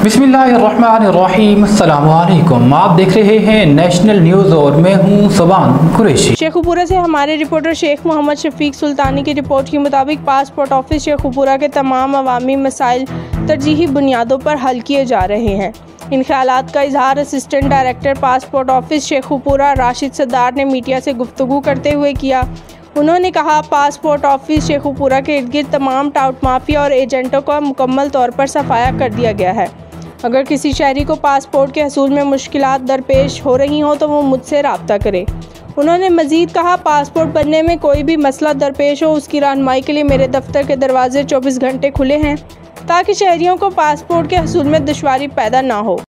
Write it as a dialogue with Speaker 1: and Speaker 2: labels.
Speaker 1: बिस्मिल्लाहिर्रहमानिर्रहीम, अस्सलामुअलैकुम। आप देख रहे हैं नेशनल न्यूज़ और मैं हूं सुबान कुरैशी।
Speaker 2: शेखुपुरा से हमारे रिपोर्टर शेख मोहम्मद शफीक सुल्तानी की रिपोर्ट के मुताबिक पासपोर्ट ऑफिस शेखुपुरा के तमाम अवामी मसाइल तरजीही बुनियादों पर हल किए जा रहे हैं। इन ख्यालात का इजहार assistant director passport office Sheikhupura Rashid Sadar ने मीडिया से गुफ्तगू करते हुए किया। उन्होंने कहा, पासपोर्ट ऑफिस शेखुपुरा के इर्द गिर्द तमाम टाउट माफिया और एजेंटों का मुकम्मल तौर पर सफाया कर दिया गया है। अगर किसी शहरी को पासपोर्ट के हसूल में मुश्किलात दरपेश हो रही हों तो वो मुझसे रब्ता करे। उन्होंने मज़ीद कहा, पासपोर्ट बनने में कोई भी मसला दरपेश हो उसकी रहनुमाई के लिए मेरे दफ्तर के दरवाजे 24 घंटे खुले हैं ताकि शहरियों को पासपोर्ट के हसूल में दुश्वारी पैदा ना हो।